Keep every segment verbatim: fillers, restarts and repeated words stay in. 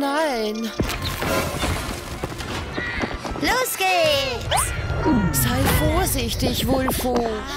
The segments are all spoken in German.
nein. Los geht's! Sei vorsichtig, Wulfo.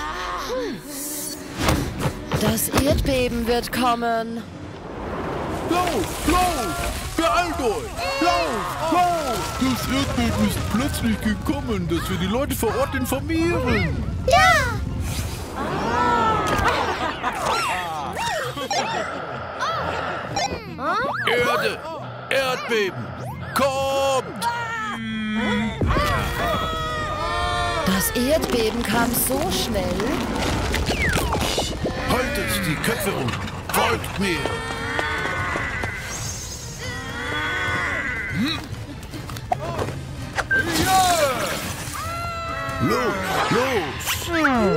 Das Erdbeben wird kommen. Lauf, lauf! Beeilt euch! Lauf, lauf! Das Erdbeben ist plötzlich gekommen, dass wir die Leute vor Ort informieren. Ja! Erde! Erdbeben! Kommt! Das Erdbeben kam so schnell. Haltet die Köpfe um! Folgt mir! Hm? Los, los!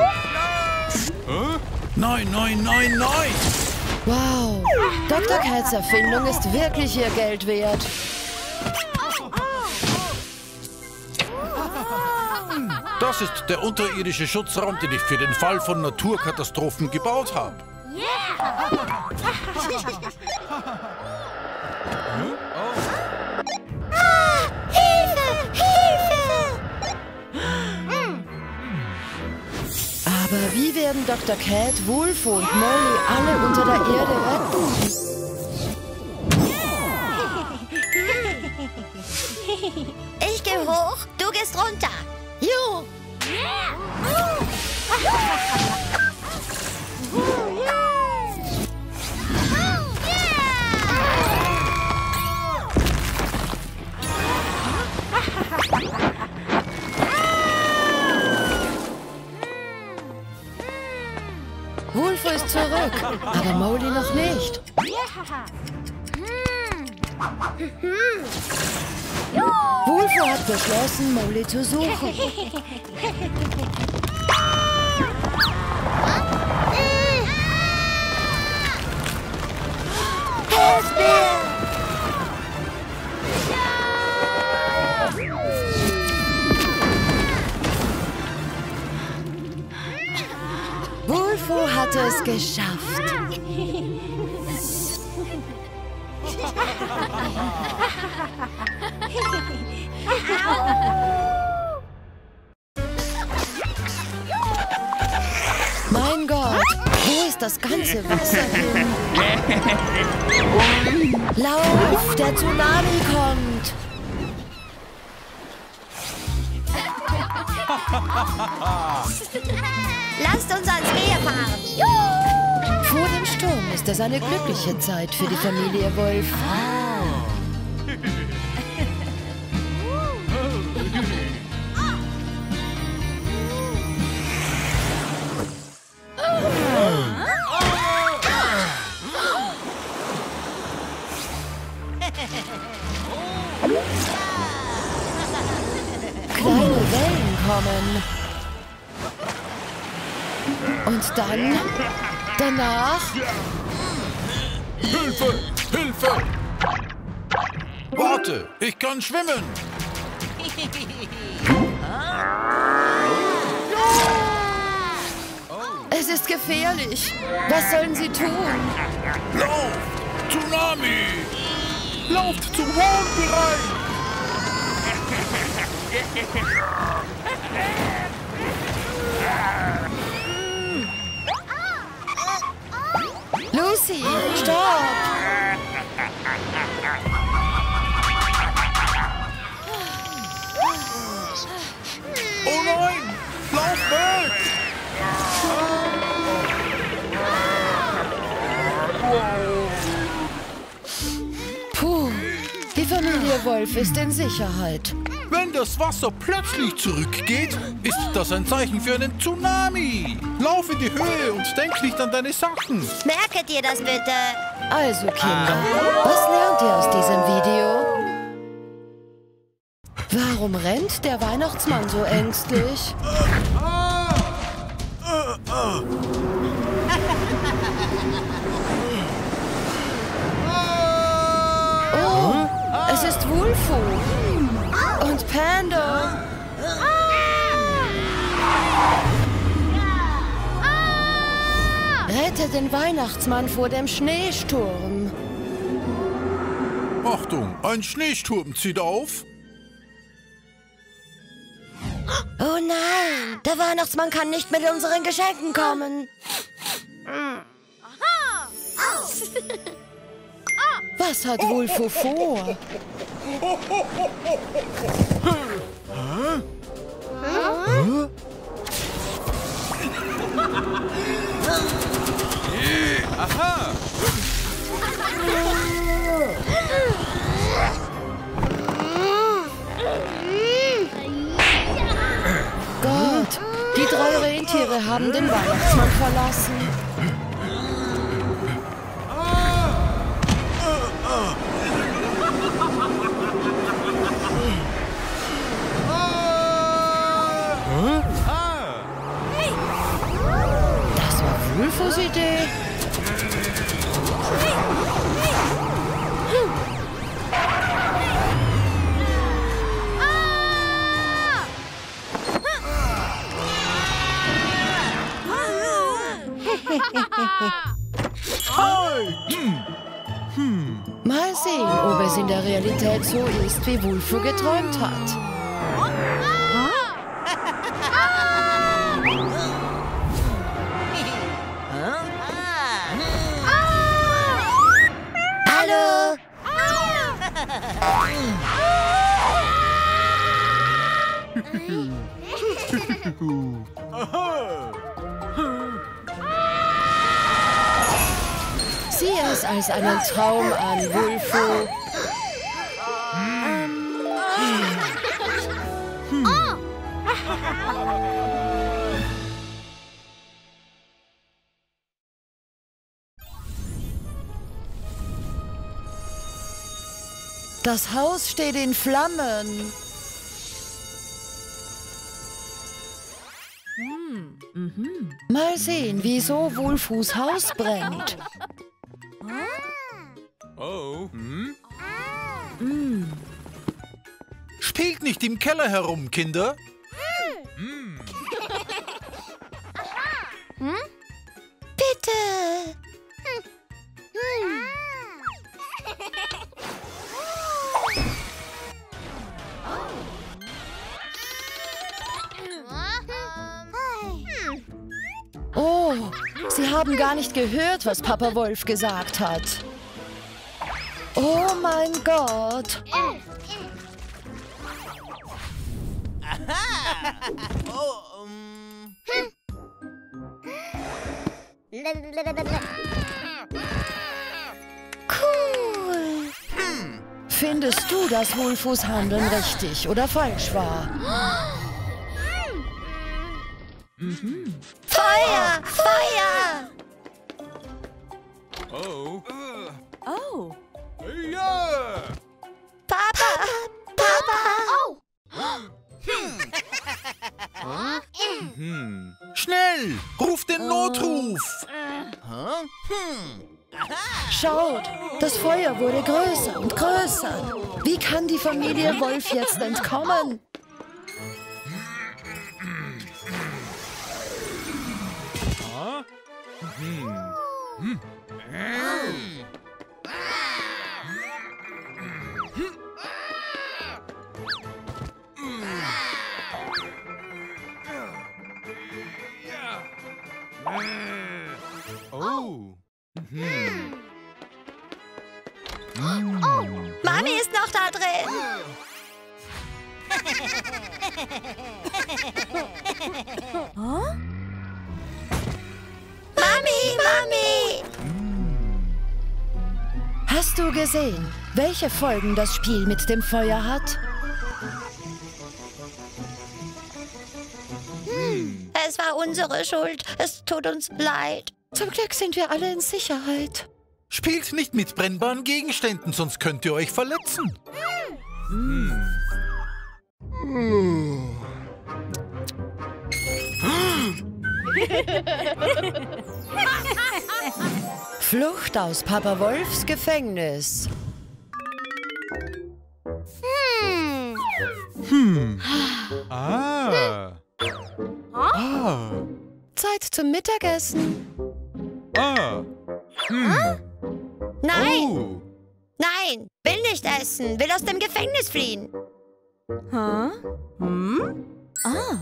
Nein, nein, nein, nein! Wow, Doktor Cats Erfindung ist wirklich ihr Geld wert. Das ist der unterirdische Schutzraum, den ich für den Fall von Naturkatastrophen gebaut habe. Aber wie werden Doktor Cat, Wulfo und Molly alle unter der Erde retten? Ich gehe hoch, du gehst runter. Jo! Wulfo ist zurück, aber Molly noch nicht. Wulfo hat beschlossen, Molly zu suchen. Hilf mir! Wulfo hatte es geschafft. Mein Gott, wo ist das ganze Wasser hin? Lauf, der Tsunami kommt! Lasst uns ans Meer fahren. Juhu! Vor dem Sturm ist es eine glückliche Zeit für die Familie Wolf. Kleine Wellen kommen. Und dann, danach... Hilfe! Hilfe! Warte, ich kann schwimmen! Es ist gefährlich. Was sollen sie tun? Lauft! Tsunami! Lauft zum Wohnbereich! Lucy, stopp! Oh nein! Lauf weg! Puh, die Familie Wolf ist in Sicherheit. Wenn das Wasser plötzlich zurückgeht, ist das ein Zeichen für einen Tsunami. Lauf in die Höhe und denk nicht an deine Sachen. Merket ihr das bitte? Also Kinder, was lernt ihr aus diesem Video? Warum rennt der Weihnachtsmann so ängstlich? Oh, es ist Wulfo. Und Panda. Rette den Weihnachtsmann vor dem Schneesturm. Oh Achtung, ein Schneesturm zieht auf. Oh nein, der Weihnachtsmann kann nicht mit unseren Geschenken kommen. Was hat Wulfo vor? Hä? Aha! Gott, die drei Rentiere haben den Weihnachtsmann verlassen. Das war Wulfos Idee. Mal sehen, ob es in der Realität so ist, wie Wulfo geträumt hat. Hallo. Sieh es als einen Traum an, Wulfo. Das Haus steht in Flammen. Mal sehen, wieso Wulfos Haus brennt. Oh. Hm? Spielt nicht im Keller herum, Kinder. Bitte! Oh, Sie haben gar nicht gehört, was Papa Wolf gesagt hat. Oh mein Gott! Oh, um. Cool! Findest du, dass Wulfos Handeln richtig oder falsch war? Feuer! Feuer! Oh. Oh. Ja! Papa! Papa! Hm. Schnell, ruft den Notruf. Schaut, das Feuer wurde größer und größer. Wie kann die Familie Wolf jetzt entkommen? Oh. Mami ist noch da drin! Mami! Mami! Hast du gesehen, welche Folgen das Spiel mit dem Feuer hat? Es war unsere Schuld. Es tut uns leid. Zum Glück sind wir alle in Sicherheit. Spielt nicht mit brennbaren Gegenständen, sonst könnt ihr euch verletzen. Flucht aus Papa Wolfs Gefängnis. Ah. Ah. Zeit zum Mittagessen. Ah. Hm. Nein! Oh. Nein! will nicht essen, will aus dem Gefängnis fliehen. Hä? Hm? Ah.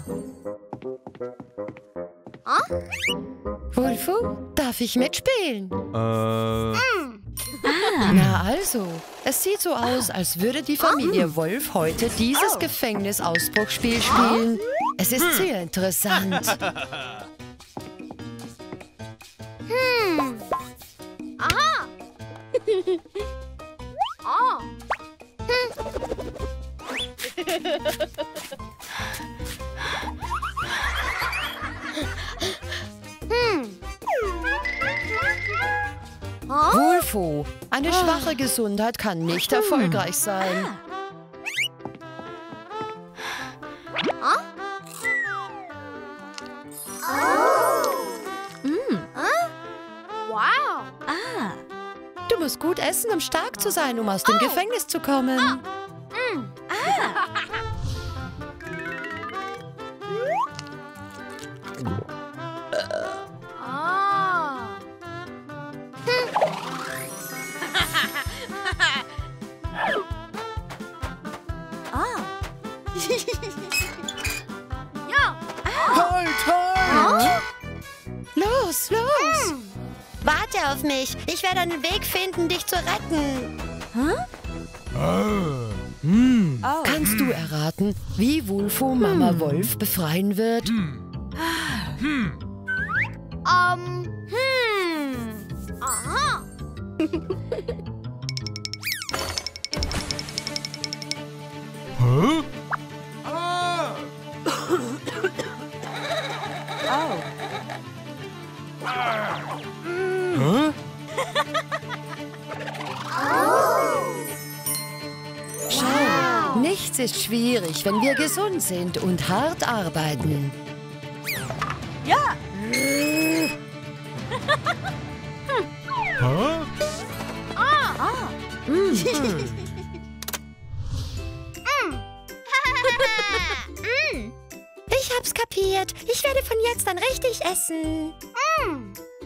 Wulfu, darf ich mitspielen? Äh. Na also, es sieht so aus, als würde die Familie Wolf heute dieses Gefängnisausbruchsspiel spielen. Es ist sehr interessant. Hm. Aha. Oh. Hm. Oh? Wulfu, eine schwache Gesundheit kann nicht erfolgreich sein. Wow. Ah. Du musst gut essen, um stark zu sein, um aus dem Gefängnis zu kommen. Ah. Ah. Ja. Halt, halt! Los, los! Warte auf mich. Ich werde einen Weg finden, dich zu retten. Oh. Kannst du erraten, wie Wulfu Mama Wolf befreien wird? Ähm, hm. Aha. Hä? Ah! Oh. Hä? Schau, nichts ist schwierig, wenn wir gesund sind und hart arbeiten. Ja. Hä? Ah. Ich hab's kapiert. Ich werde von jetzt an richtig essen.